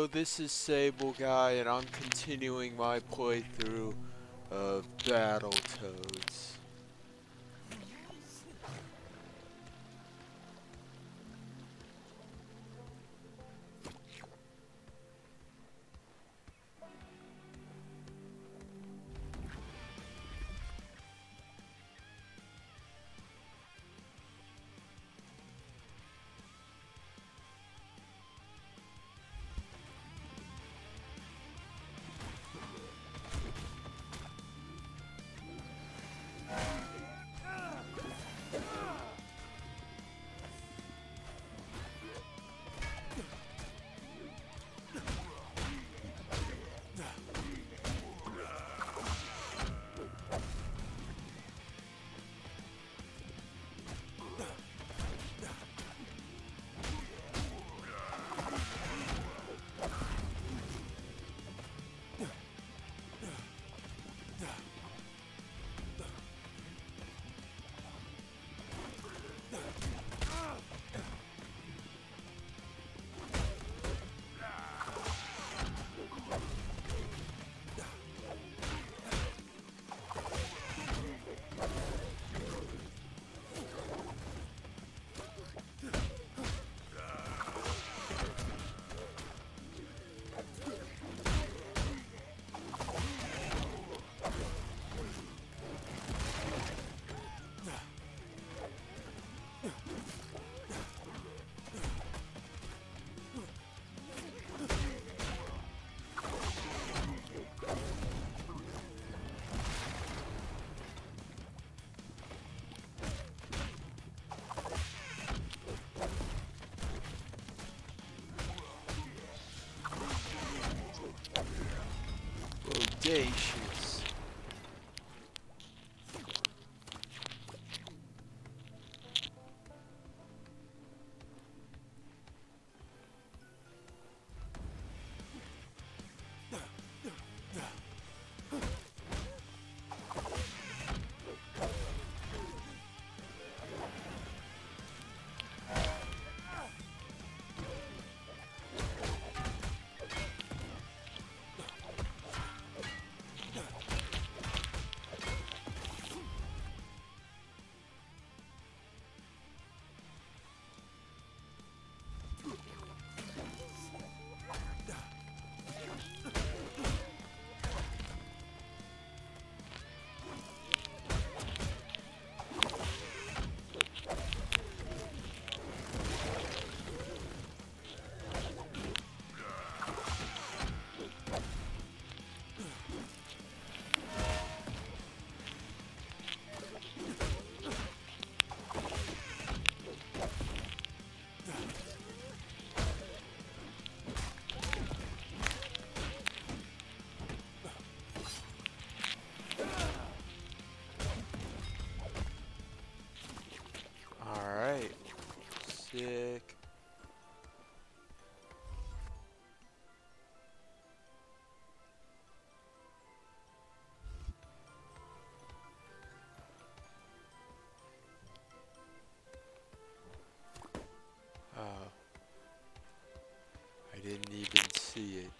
Hello, this is Sable Guy, and I'm continuing my playthrough of Battletoads. Bodacious. Alright. Sick. Oh. I didn't even see it.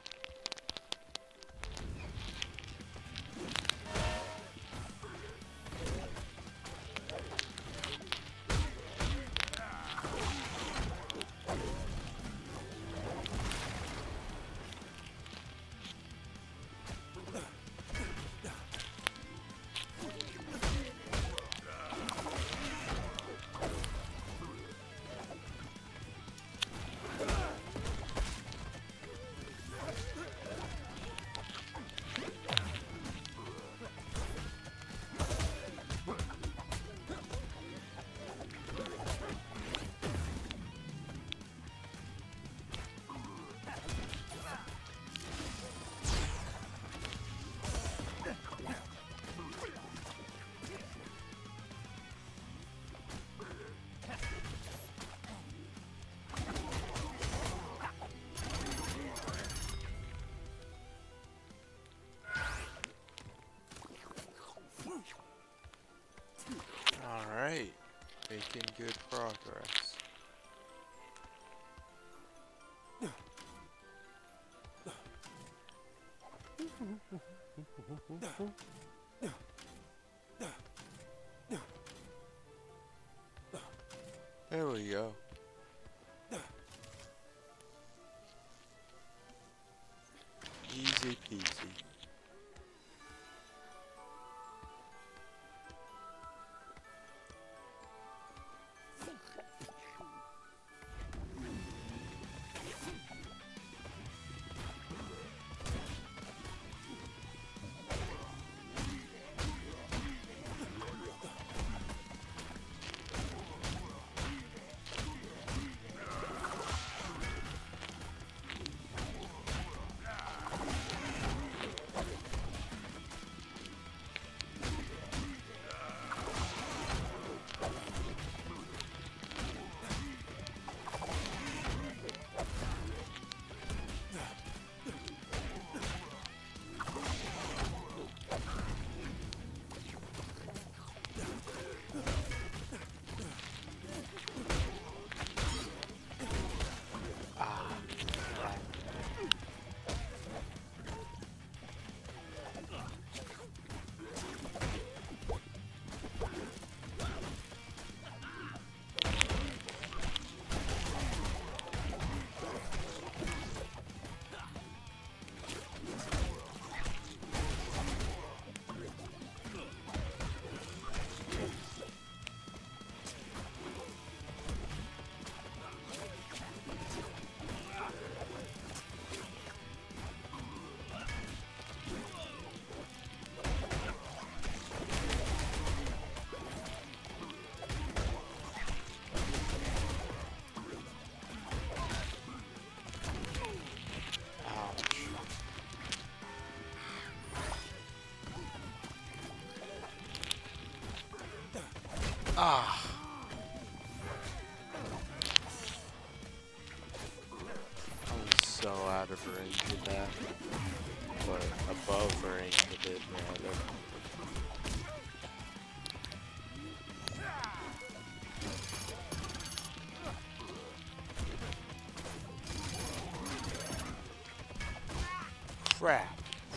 Alright. Making good progress. There we go. Easy peasy. Ah. I was so out of range of that. But above range of it, rather. Crap.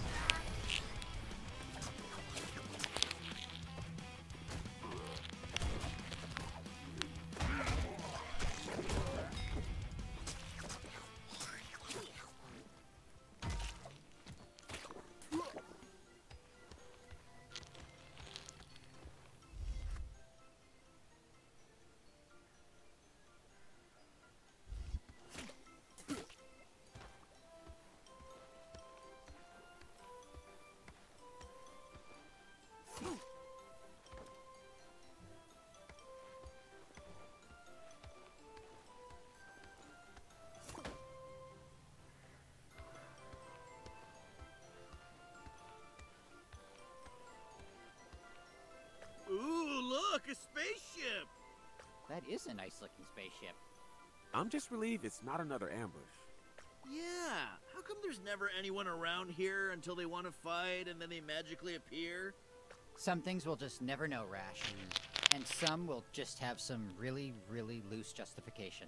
Look, a spaceship! That is a nice-looking spaceship. I'm just relieved it's not another ambush. Yeah, how come there's never anyone around here until they want to fight and then they magically appear? Some things we'll just never know, Rash. And some will just have some really, really loose justification.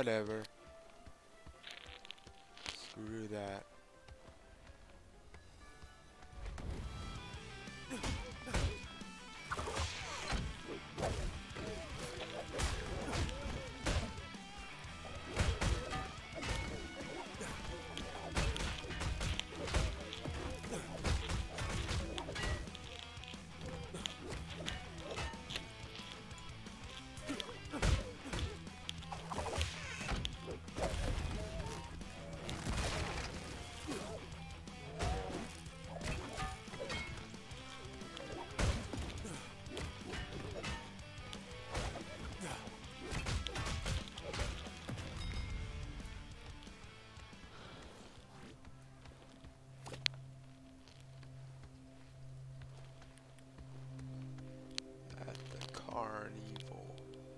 whatever. Screw that. Carnival.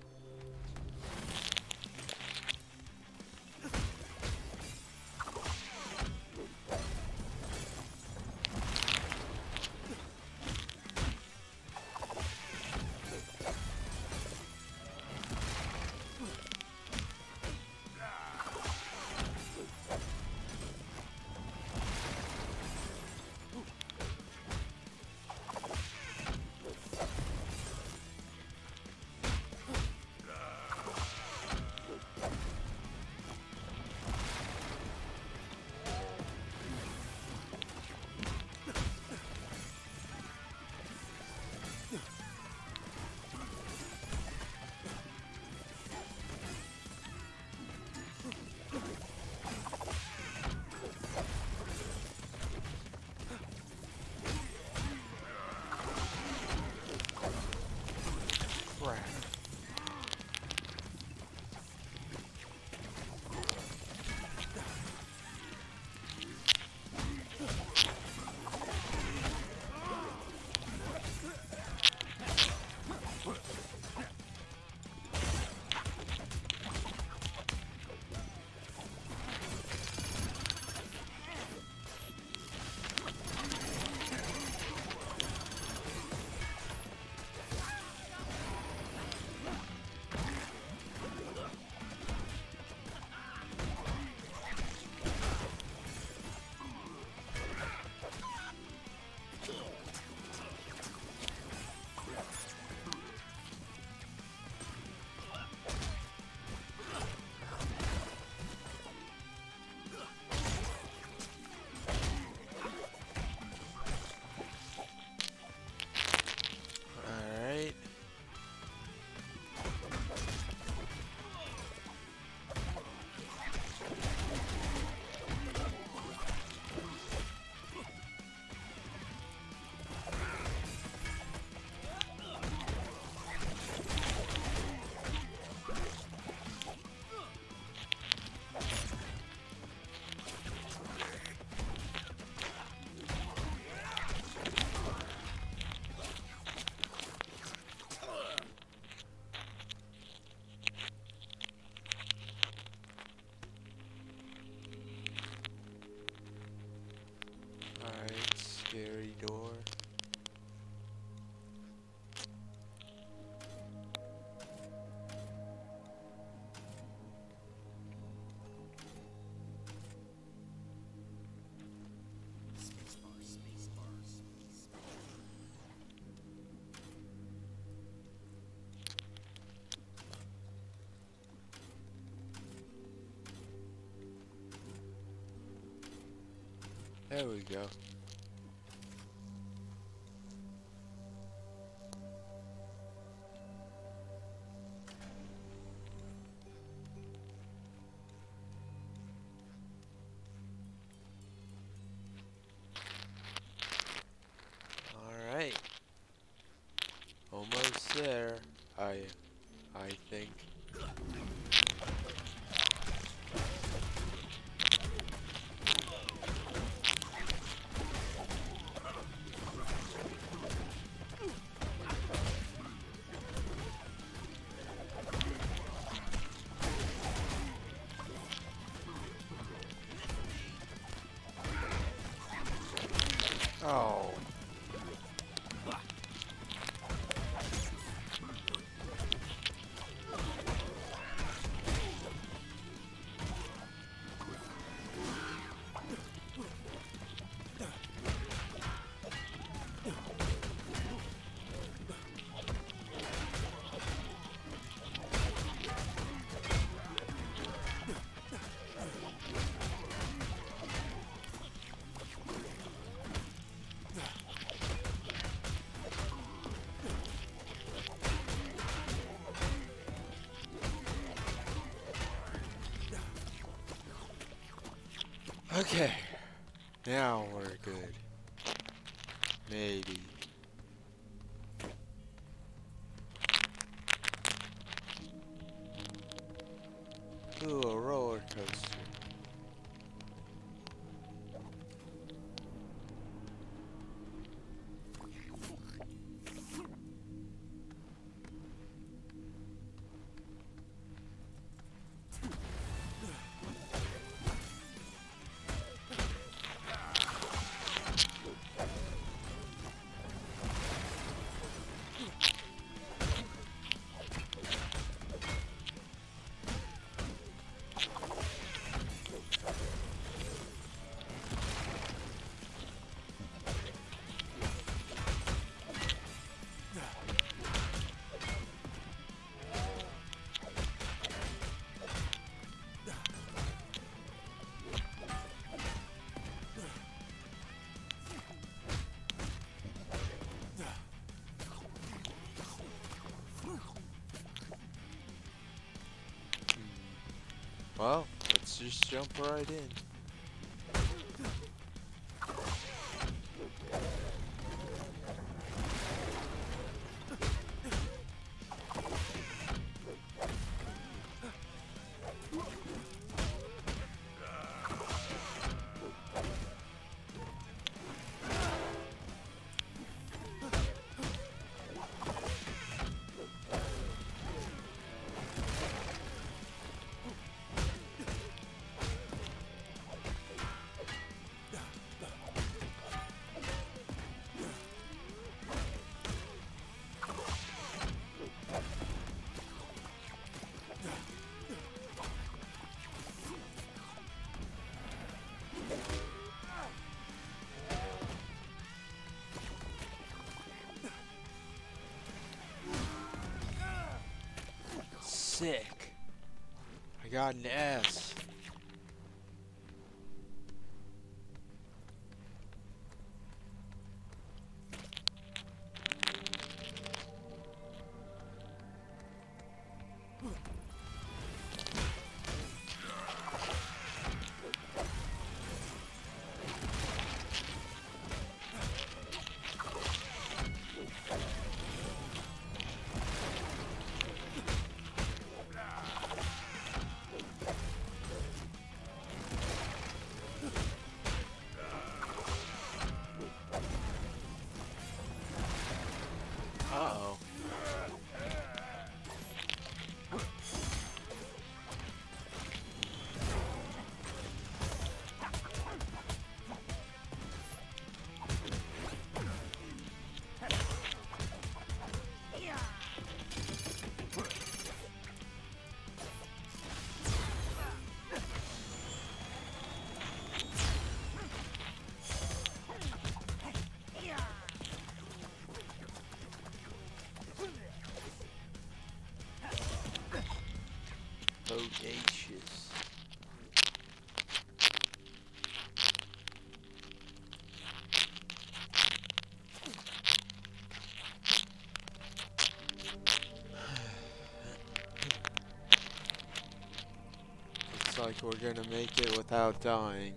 Scary door. There we go. Alright. Almost there, I think. Oh. Okay. Now we're good. Maybe. Ooh, a roller coaster. Well, let's just jump right in. Sick. I got an S. Uh-oh. Bodacious. Looks like we're gonna make it without dying.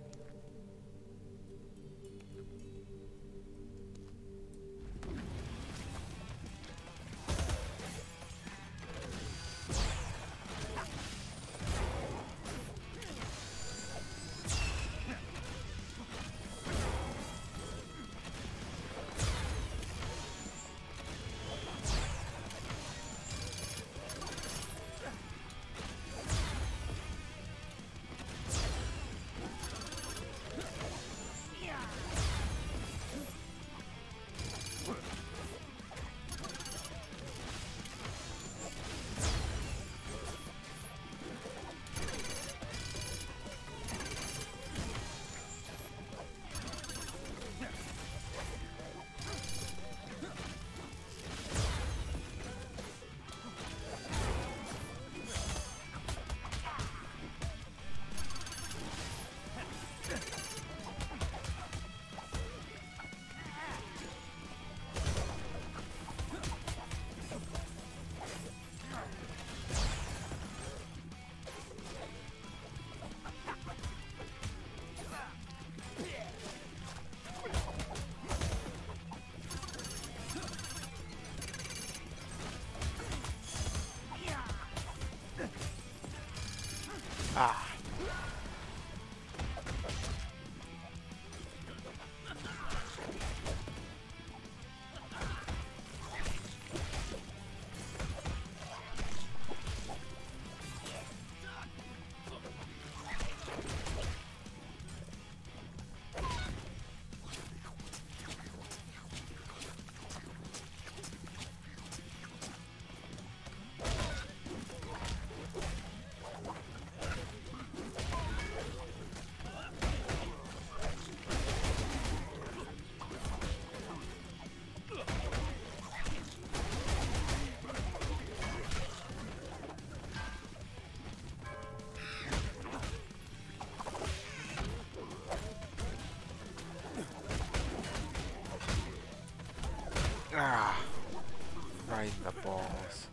Right in the balls.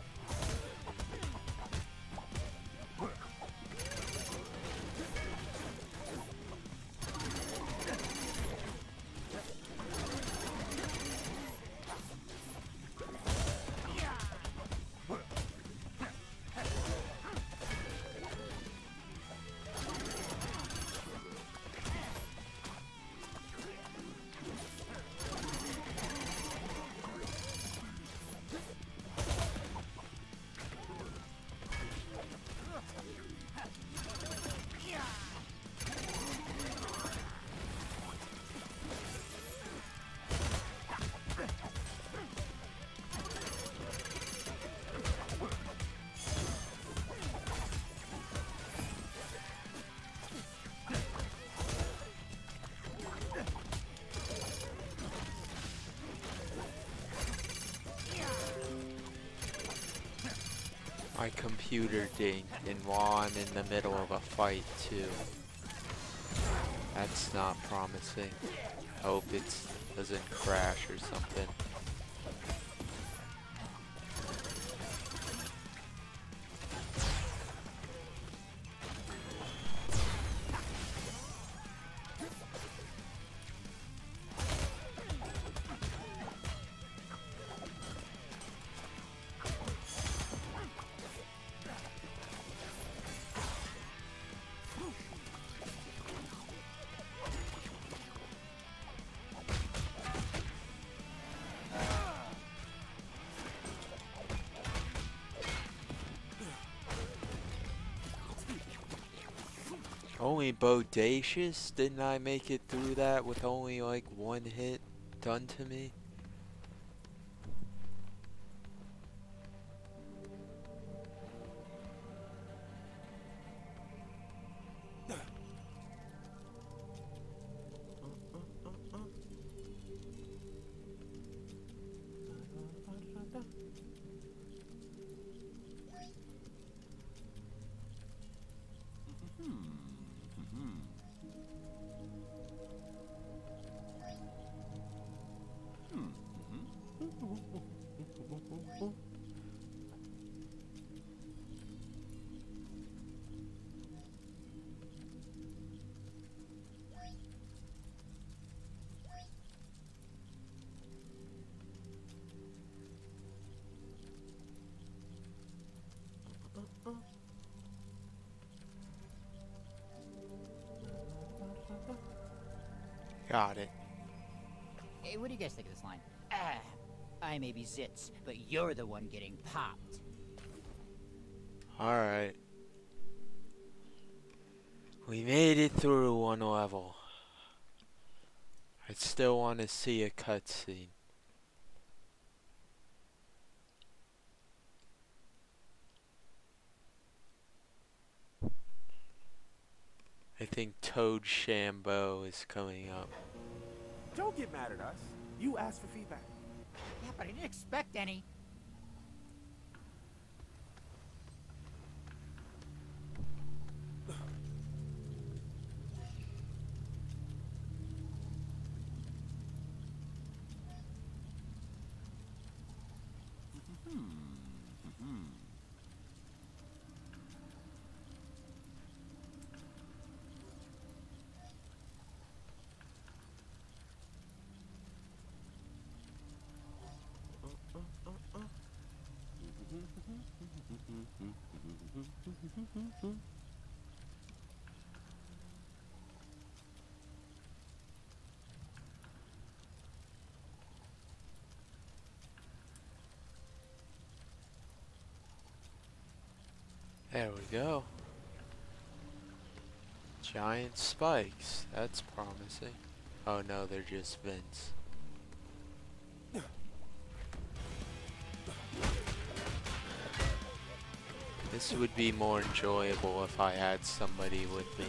My computer dinged, and while I'm in the middle of a fight too. That's not promising. Hope it doesn't crash or something. Only bodacious? Didn't I make it through that with only like one hit done to me? Got it. Hey, what do you guys think of this line? Ah, I may be zits, but you're the one getting popped. Alright. We made it through one level. I still want to see a cutscene. I think Toad Shambo is coming up. Don't get mad at us. You asked for feedback. Yeah, but I didn't expect any. There we go. Giant spikes. That's promising. Oh no, they're just vents. This would be more enjoyable if I had somebody with me.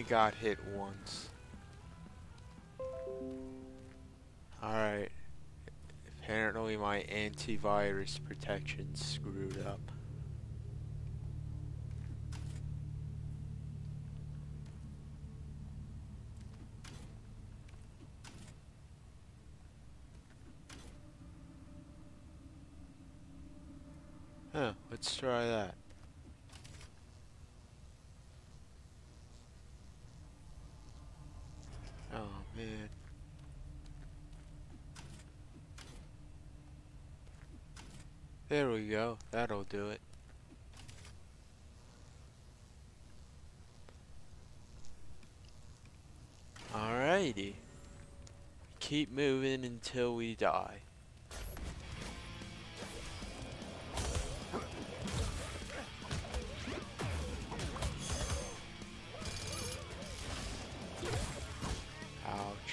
got hit once. Alright. Apparently my antivirus protection screwed up. Huh, let's try that. Oh man. There we go, that'll do it. Alrighty. Keep moving until we die. Ouch.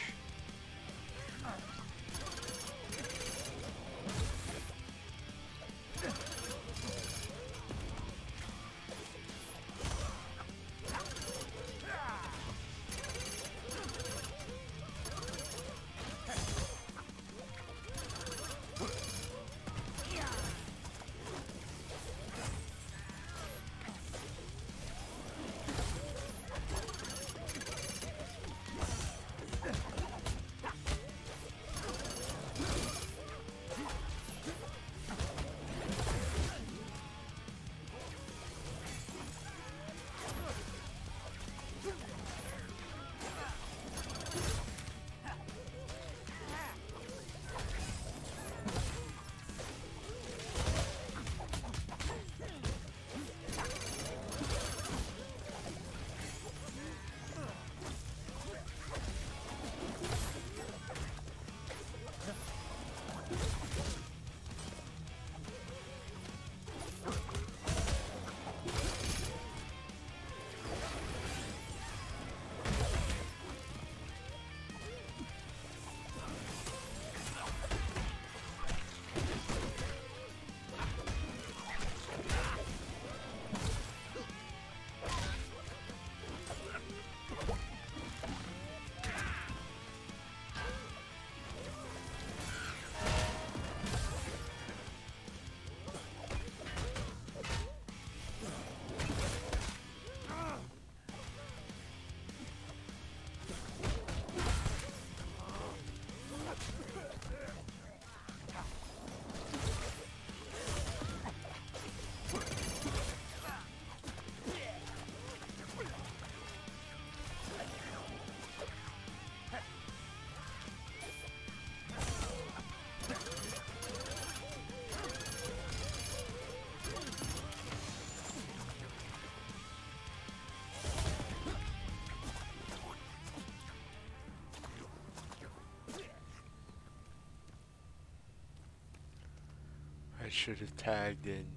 I should have tagged in.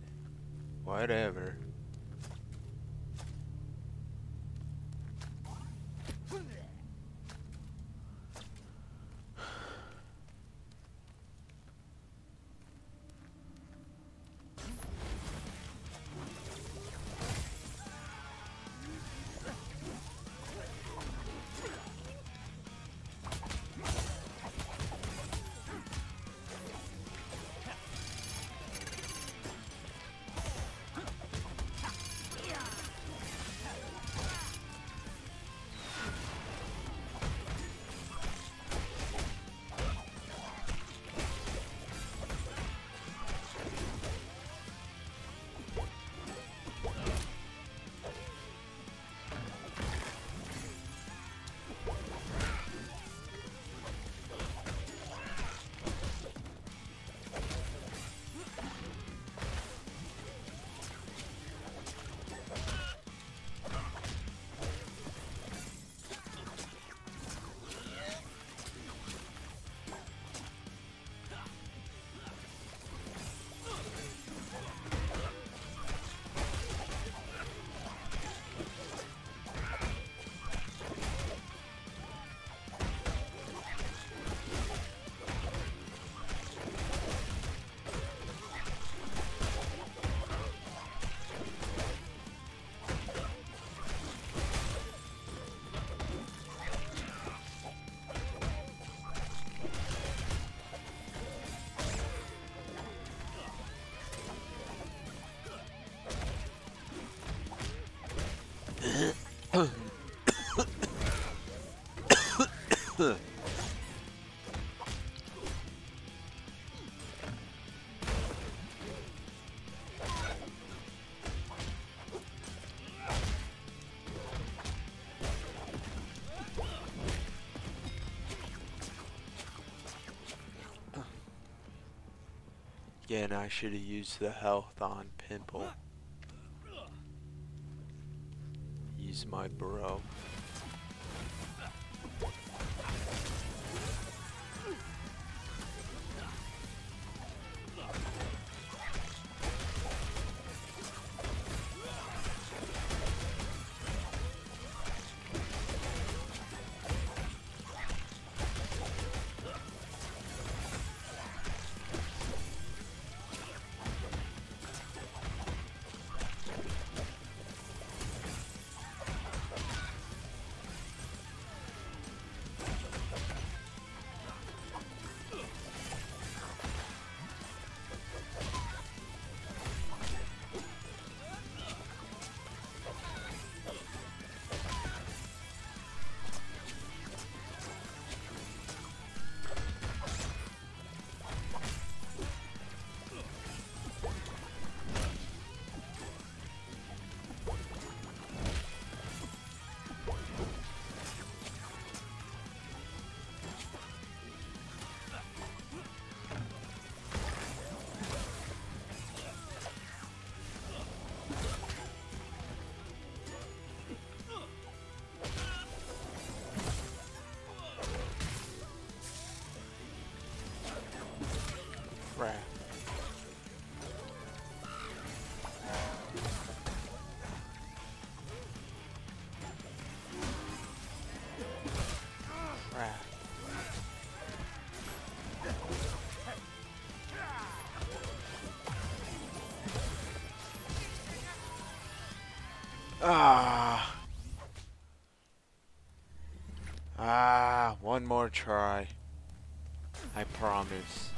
Whatever. Again, I should have used the health on Pimple. Use my bro. Crap. Crap. One more try. I promise.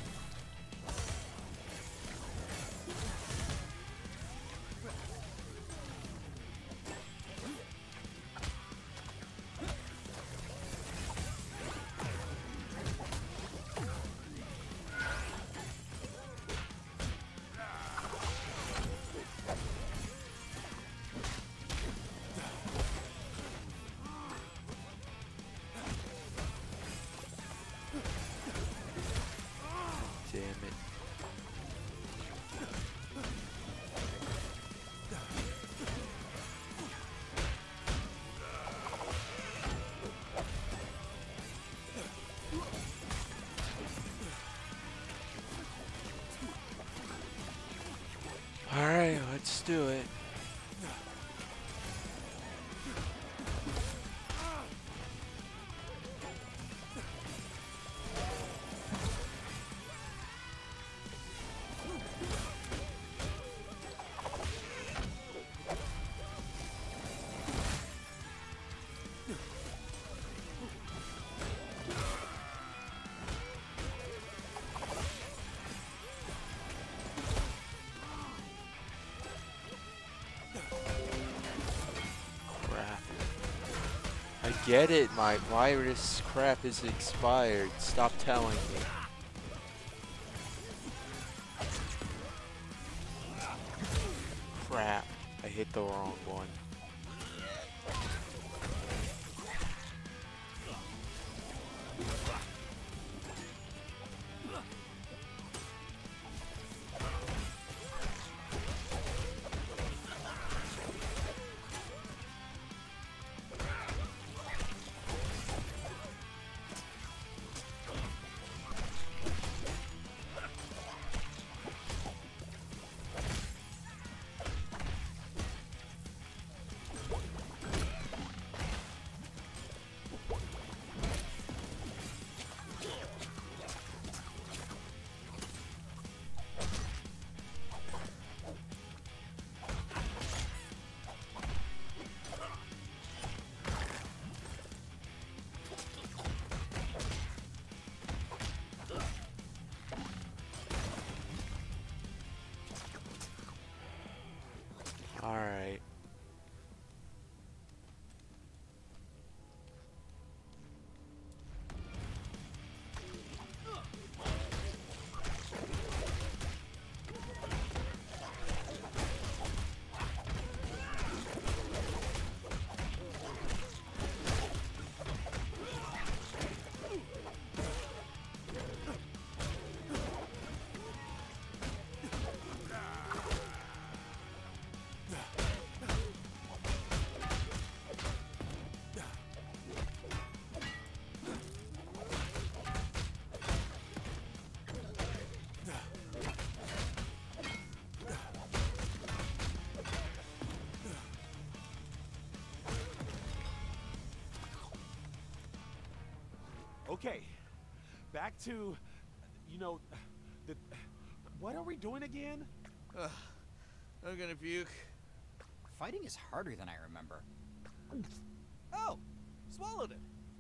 Damn it. Alright, let's do it. I get it, my virus crap is expired. Stop telling me. Crap, I hit the wrong one. Okay, back to, you know, the. What are we doing again? I'm gonna puke. Fighting is harder than I remember. Oh, swallowed it.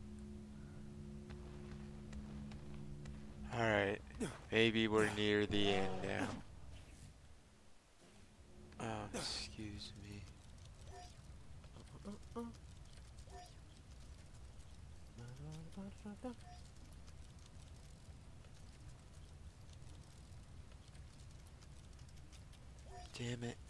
Alright, maybe we're near the end now. Oh, excuse me. Damn it.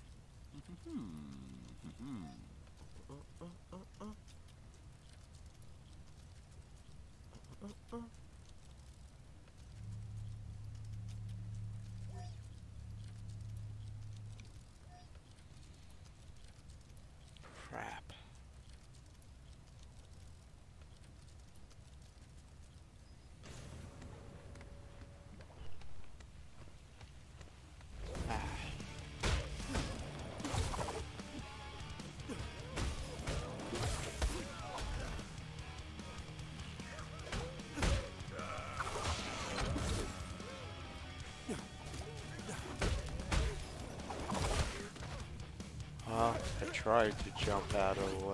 Crap. I tried to jump out of the way.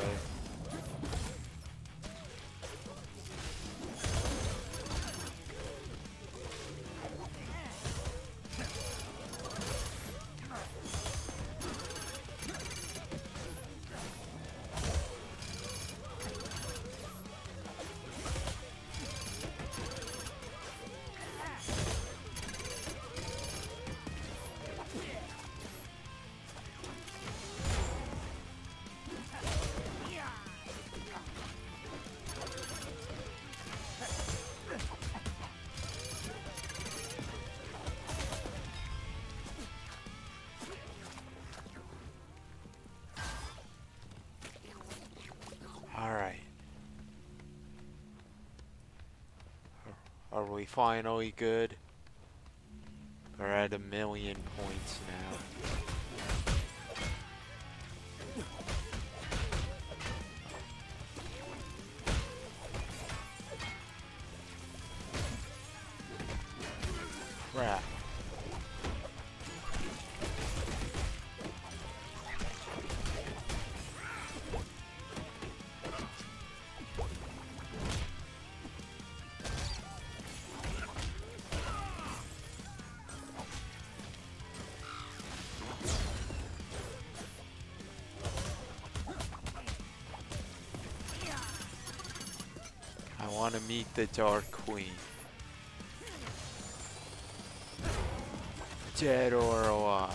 Alright. Are we finally good? We're at 1,000,000 points now. Crap. I want to meet the Dark Queen. Dead or alive.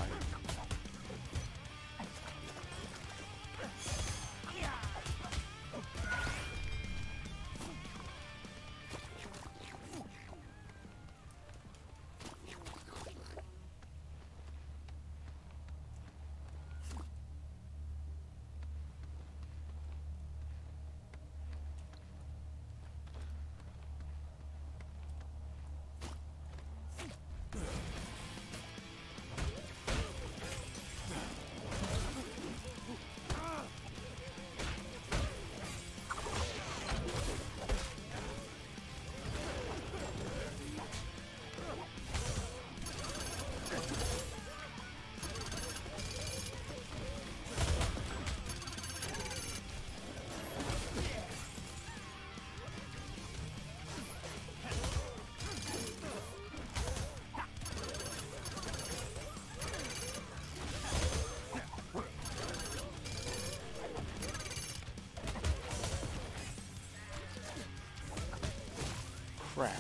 Crap.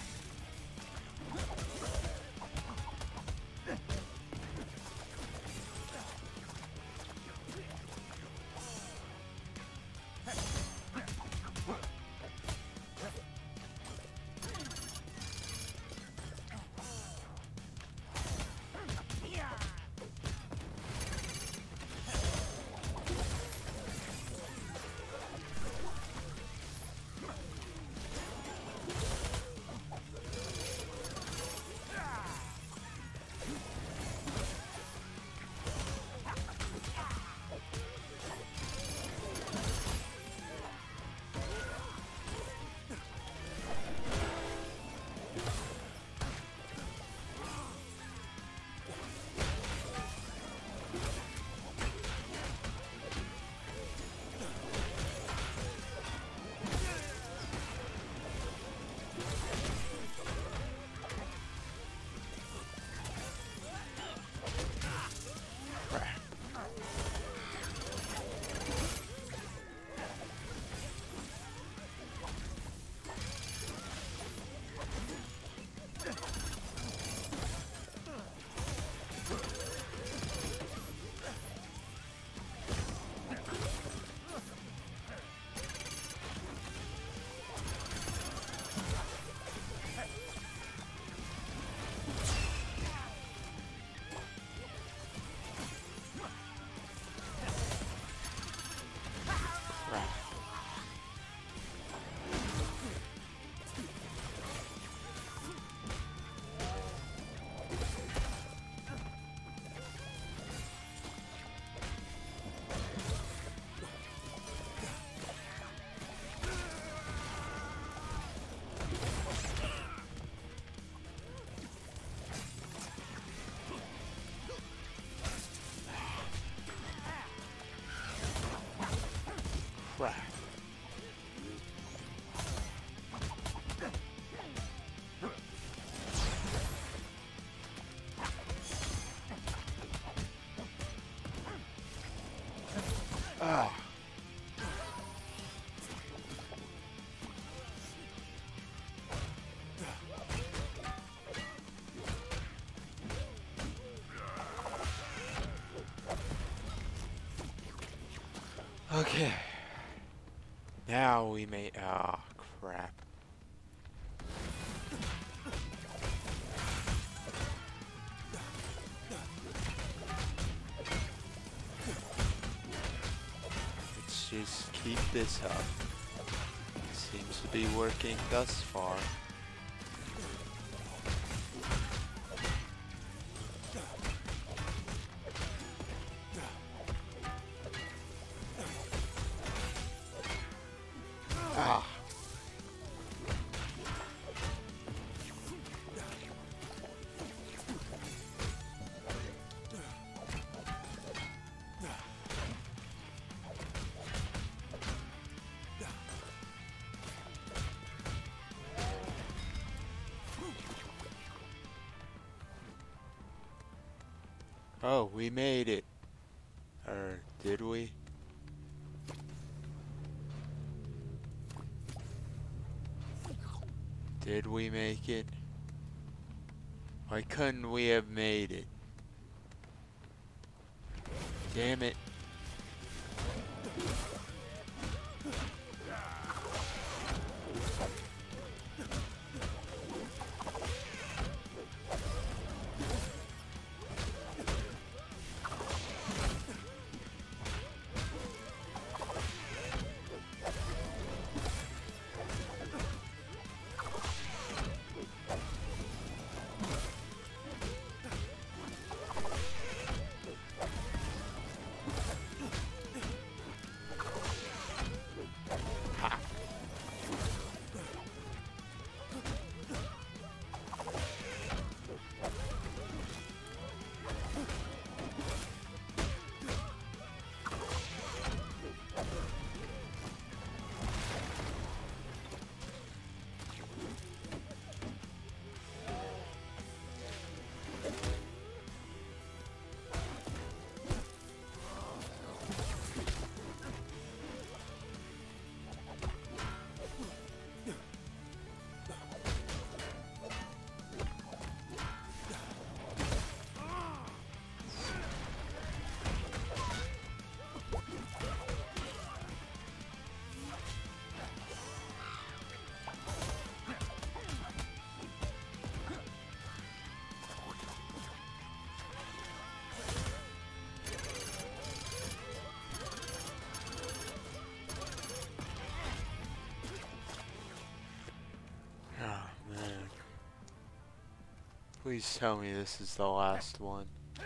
Okay. Now we may. Ah, crap. Let's just keep this up. Seems to be working thus far. Ah. Oh, we made it. Or did we? Did we make it? Why couldn't we have made it? Damn it. Please tell me this is the last one.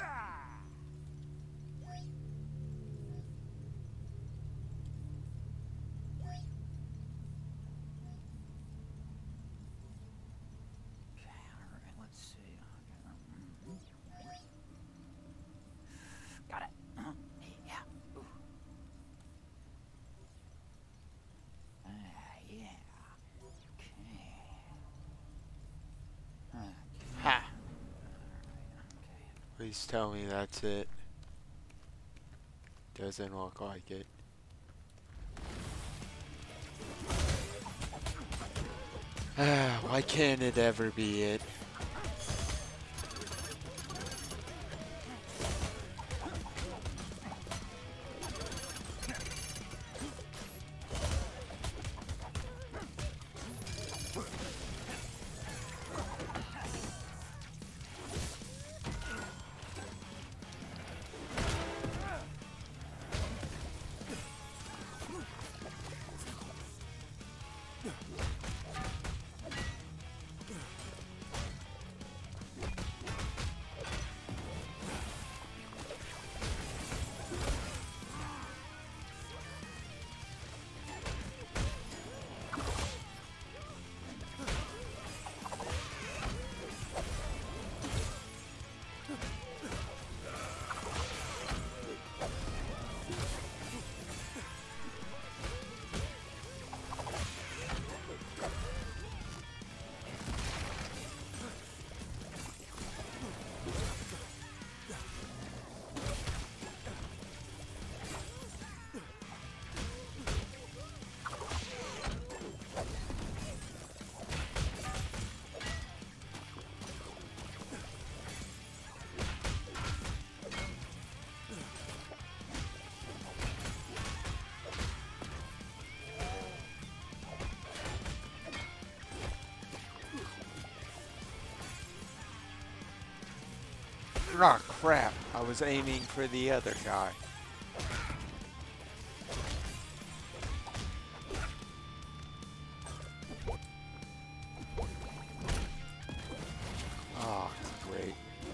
Okay, alright, let's see. Got it. Yeah. Ooh. Yeah. Okay. Ha! Okay. Please tell me that's it. Doesn't look like it. Why can't it ever be it? Oh crap, I was aiming for the other guy. Oh, great.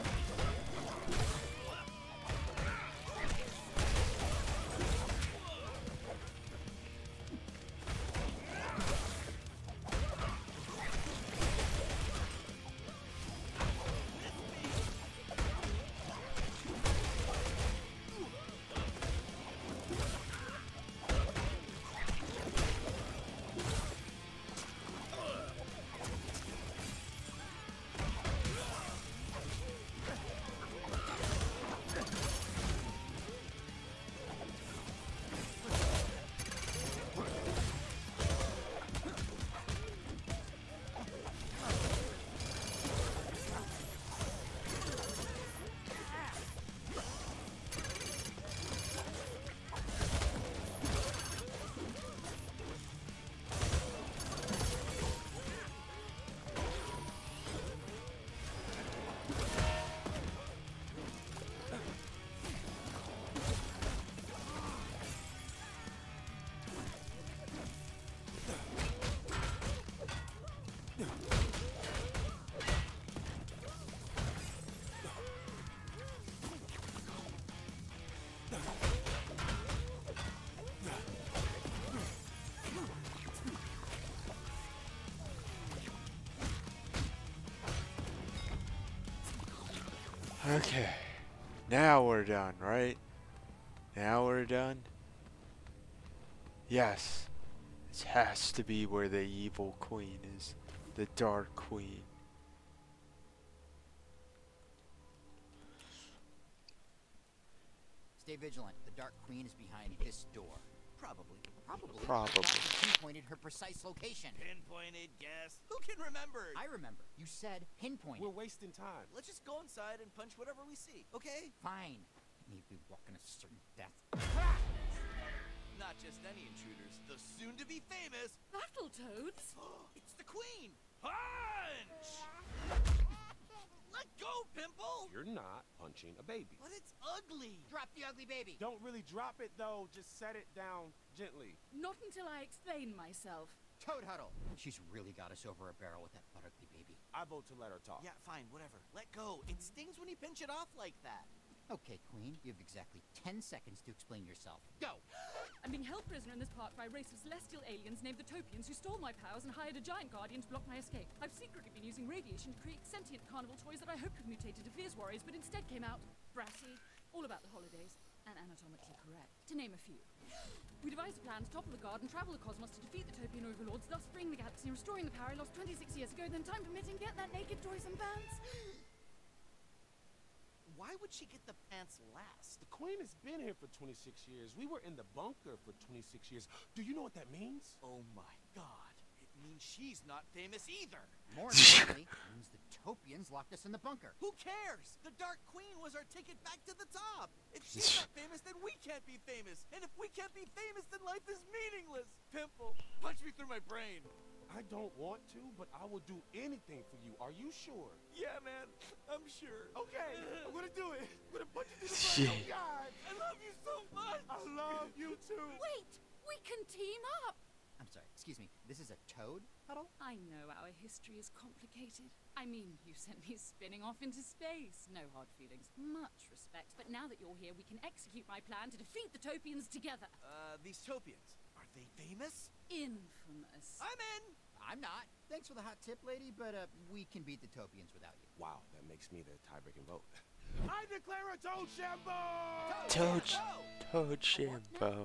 Okay, now we're done, right? Now we're done? Yes, it has to be where the evil queen is, the Dark Queen. Stay vigilant. The Dark Queen is behind this door. Probably. Probably. You pinpointed her precise location. Pinpointed, guess. Who can remember? I remember. You said pinpointed. We're wasting time. Let's just go inside and punch whatever we see, okay? Fine. Need be walking a certain death. Not just any intruders, the soon-to-be famous Battletoads? It's the Queen! Punch! Let go, Pimple! You're not punching a baby. But it's ugly! Drop the ugly baby. Don't really drop it, though. Just set it down gently. Not until I explain myself. Toad Huddle. She's really got us over a barrel with that butt ugly baby. I vote to let her talk. Yeah, fine, whatever. Let go. It stings when you pinch it off like that. Okay, Queen. You have exactly 10 seconds to explain yourself. Go! I'm being held prisoner in this park by a race of celestial aliens named the Topians who stole my powers and hired a giant guardian to block my escape. I've secretly been using radiation to create sentient carnival toys that I hoped would mutate into Fierce Warriors, but instead came out brassy, all about the holidays, and anatomically correct, to name a few. We devised a plan to topple the guard and travel the cosmos to defeat the Topian overlords, thus freeing the galaxy and restoring the power I lost 26 years ago, then time permitting, get that naked toys and pants. Why would she get the pants last? The Queen has been here for 26 years. We were in the bunker for 26 years. Do you know what that means? Oh my god. It means she's not famous either. More importantly, it means the Topians locked us in the bunker. Who cares? The Dark Queen was our ticket back to the top. If she's not famous, then we can't be famous. And if we can't be famous, then life is meaningless. Pimple, punch me through my brain. I don't want to, but I will do anything for you. Are you sure? Yeah, man, I'm sure. Okay, I'm gonna do it. I'm gonna punch you through the brain. Oh, God. I love you so much. I love you too. Wait! We can team up! I'm sorry, excuse me. This is a Toad Huddle? I know our history is complicated. I mean, you sent me spinning off into space. No hard feelings. Much respect. But now that you're here, we can execute my plan to defeat the Topians together. These Topians, are they famous? Infamous. I'm in. I'm not. Thanks for the hot tip, lady, but we can beat the Topians without you. Wow, that makes me the tie-breaking vote. I declare a Toad Shambo! Toad Shambo.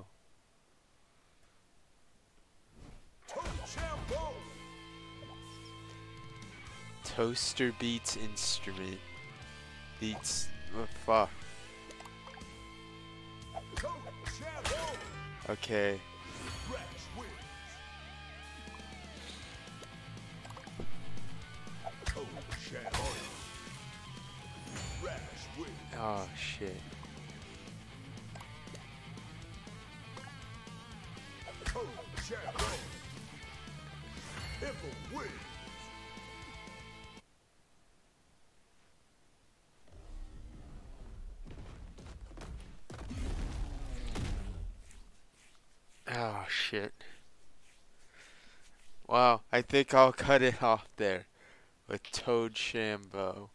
Toad Shambo! Toaster beats instrument. Beats. Oh, fuck. Toad Shambo! Okay. Oh shit. Oh, shit. Wow, I think I'll cut it off there with Toad Shambo.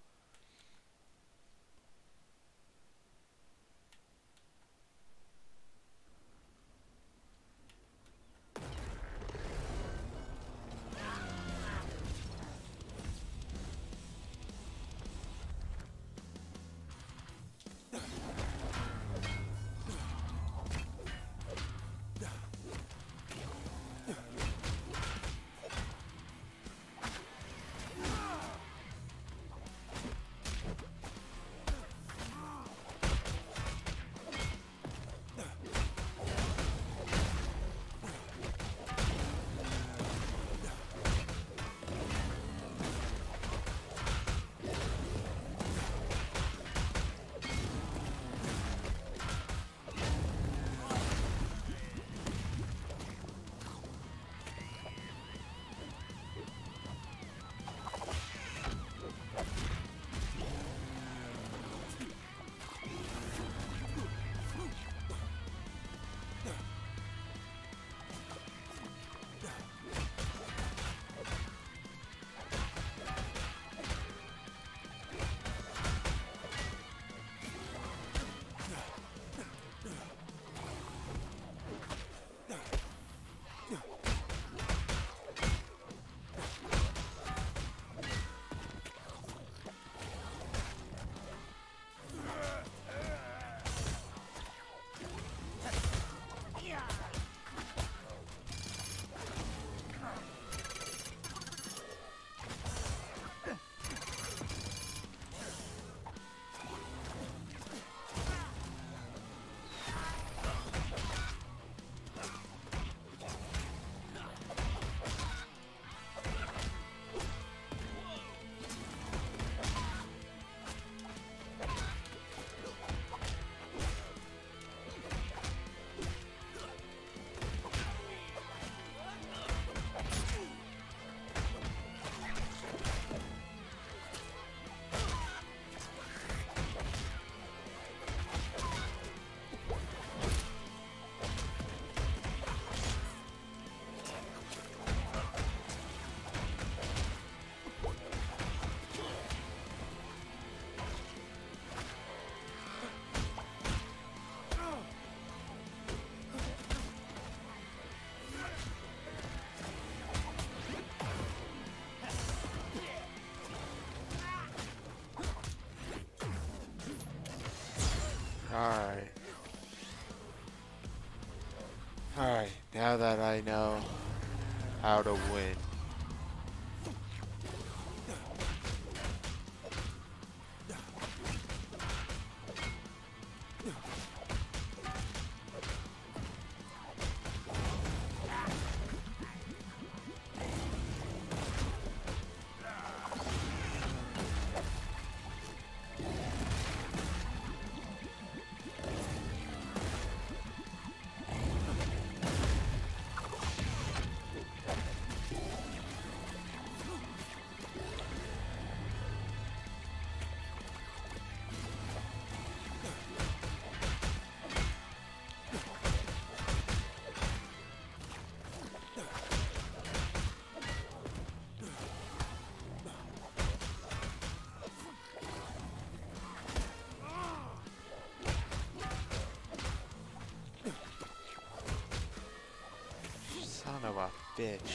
Alright. Alright, now that I know how to win. Son of a bitch.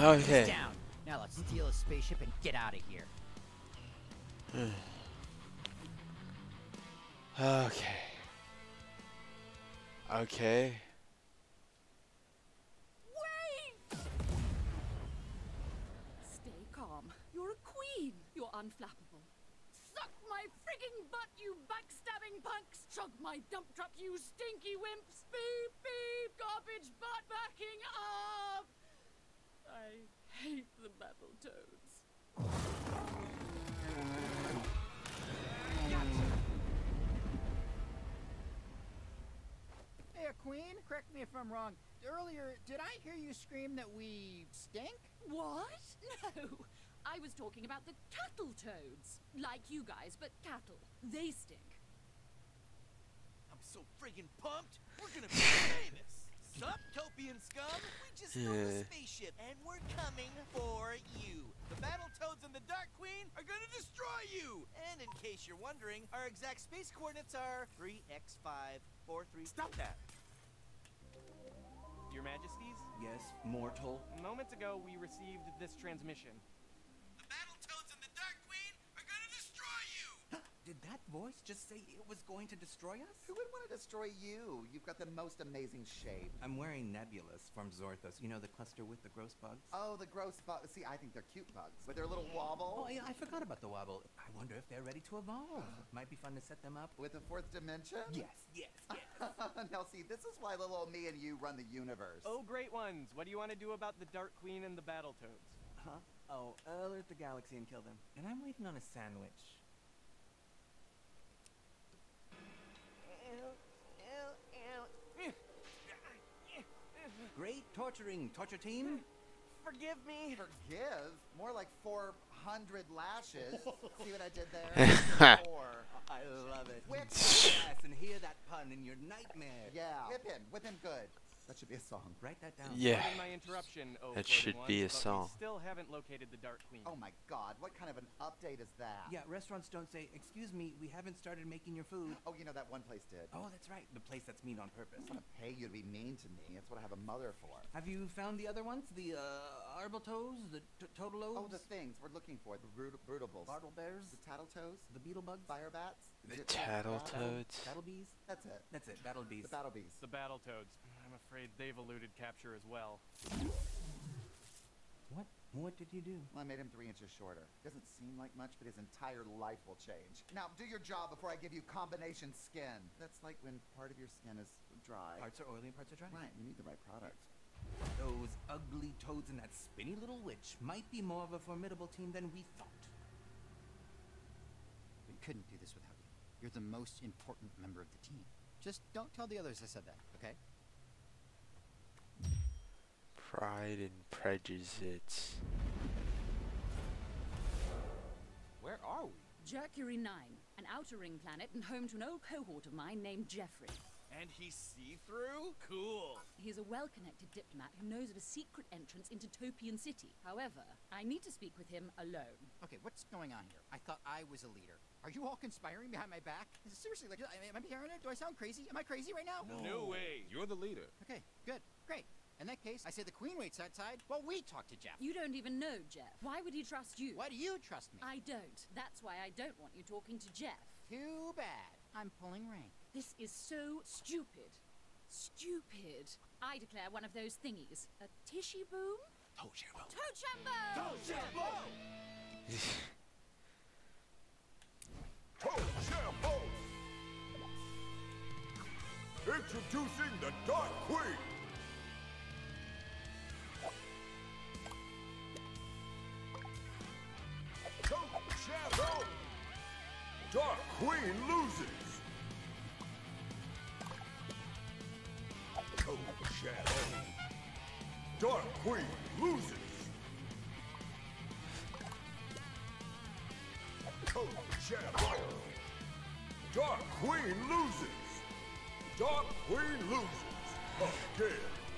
Okay. Down. Now let's steal a spaceship and get out of here. Okay. Okay. Wait! Stay calm. You're a queen. You're unflappable. Suck my frigging butt, you backstabbing punks! Chug my dump truck, you stinky wimps! Beep, beep, garbage butt backing up! I hate the Battletoads. Hey, Queen, correct me if I'm wrong. Earlier, did I hear you scream that we stink? What? No! I was talking about the cattle toads. Like you guys, but cattle. They stink. I'm so friggin' pumped. We're gonna be famous. Sup, Topian scum? We just stole a spaceship, and we're coming for you. The Battletoads and the Dark Queen are gonna destroy you. And in case you're wondering, our exact space coordinates are 3x543. Stop that! Your Majesties? Yes, mortal. Moments ago, we received this transmission. The Battletoads and the Dark Queen are gonna destroy you. Did that voice just say it was going to destroy us? Who would want to destroy you? You've got the most amazing shape. I'm wearing Nebulous from Zorthos. You know, the cluster with the gross bugs? Oh, the gross bugs. See, I think they're cute bugs. With their little wobble. Oh, yeah, I forgot about the wobble. I wonder if they're ready to evolve. Might be fun to set them up. With a fourth dimension? Yes, yes, yes. Now, see, this is why little old me and you run the universe. Oh, great ones. What do you want to do about the Dark Queen and the Battletoads? Huh? Oh, alert the galaxy and kill them. And I'm waiting on a sandwich. Great torturing, torture team. Forgive me. Forgive? More like 400 lashes. See what I did there? Four. I love it. Whip. Yes, and hear that pun in your nightmare. Yeah. Whip him good. That should be a song. Write that down. Yeah. Pardon my interruption, oh That floating should be a ones, but song. We still haven't located the Dark Queen. Oh my god, what kind of an update is that? Yeah, restaurants don't say, "Excuse me, we haven't started making your food." Oh, you know, that one place did. Oh, that's right. The place that's mean on purpose. I want to pay you to be mean to me. That's what I have a mother for. Have you found the other ones? The Arbaltoes? The Totalos? Oh, the things we're looking for. The Brutables. Bartle Bears? The Tattletoes. The Beetle Bugs? Fire Bats. The Is it Tattletoads. Battle Bees? That's it. That's it, Battle Bees. The Battle Bees. The Battletoads. I'm afraid they've eluded capture as well. What did you do? Well, I made him 3 inches shorter. Doesn't seem like much, but his entire life will change. Now, do your job before I give you combination skin. That's like when part of your skin is dry. Parts are oily and parts are dry. Right, you need the right product. Those ugly toads and that spinny little witch might be more of a formidable team than we thought. We couldn't do this without you. You're the most important member of the team. Just don't tell the others I said that, okay? Pride and Prejudice. Where are we? Mercury 9, an outer ring planet and home to an old cohort of mine named Jeffrey. And he's see-through? Cool. He's a well-connected diplomat who knows of a secret entrance into Topian City. However, I need to speak with him alone. Okay, what's going on here? I thought I was a leader. Are you all conspiring behind my back? Seriously, like, am I paranoid? Do I sound crazy? Am I crazy right now? No way. You're the leader. Okay, good, great. In that case, I say the Queen waits outside while we talk to Jeff. You don't even know Jeff. Why would he trust you? Why do you trust me? I don't. That's why I don't want you talking to Jeff. Too bad. I'm pulling rank. This is so stupid. Stupid. I declare one of those thingies. A tishy boom? Tochambo! Tochambo! Introducing the Dark Queen! Tochambo! Dark Queen loses! Tochambo! Dark Queen loses! Tochambo! Dark Queen loses! Dark Queen loses! Again!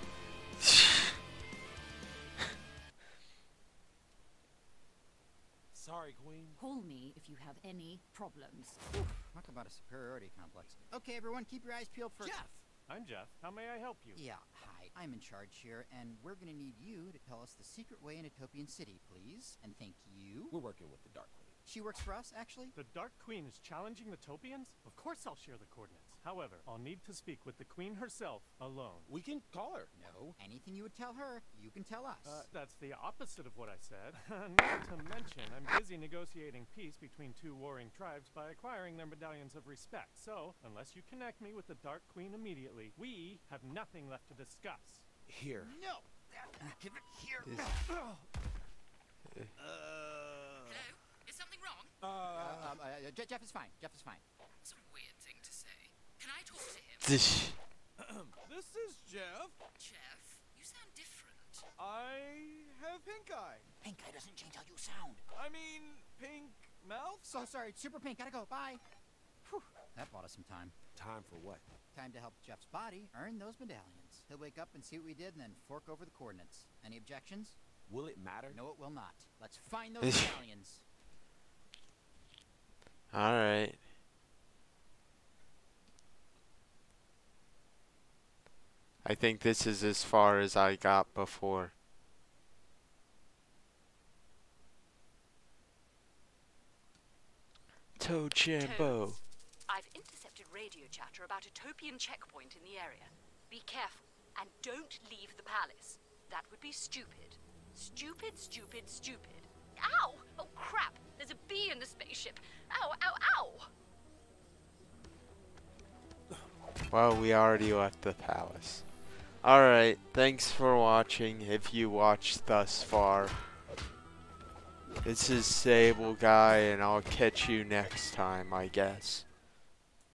Sorry, Queen. Call me if you have any problems. Talk about a superiority complex. Okay, everyone, keep your eyes peeled for... Jeff! I'm Jeff. How may I help you? Yeah, hi. I'm in charge here, and we're gonna need you to tell us the secret way in Utopian City, please. And thank you. We're working with the Dark Queen. She works for us, actually? The Dark Queen is challenging the Topians? Of course I'll share the coordinates. However, I'll need to speak with the Queen herself alone. We can call her. No. Anything you would tell her, you can tell us. That's the opposite of what I said. Not to mention, I'm busy negotiating peace between two warring tribes by acquiring their medallions of respect. So, unless you connect me with the Dark Queen immediately, we have nothing left to discuss. Here. No! Give it here! Hello? Is something wrong? Jeff is fine. Jeff is fine. It's a weird thing to say. Can I talk to him? This. This is Jeff. Jeff, you sound different. I have pink eye. Pink eye doesn't change how you sound. I mean, pink mouth? So sorry, it's super pink. Gotta go. Bye. Whew. That bought us some time. Time for what? Time to help Jeff's body earn those medallions. He'll wake up and see what we did and then fork over the coordinates. Any objections? Will it matter? No, it will not. Let's find those medallions. Alright. I think this is as far as I got before. Toad Jambo. Toads, I've intercepted radio chatter about a Topian checkpoint in the area. Be careful, and don't leave the palace. That would be stupid. Stupid, stupid, stupid. Ow! Oh crap! There's a bee in the spaceship. Ow, ow, ow! Well, we already left the palace. Alright, thanks for watching if you watched thus far. This is Sable Guy, and I'll catch you next time, I guess.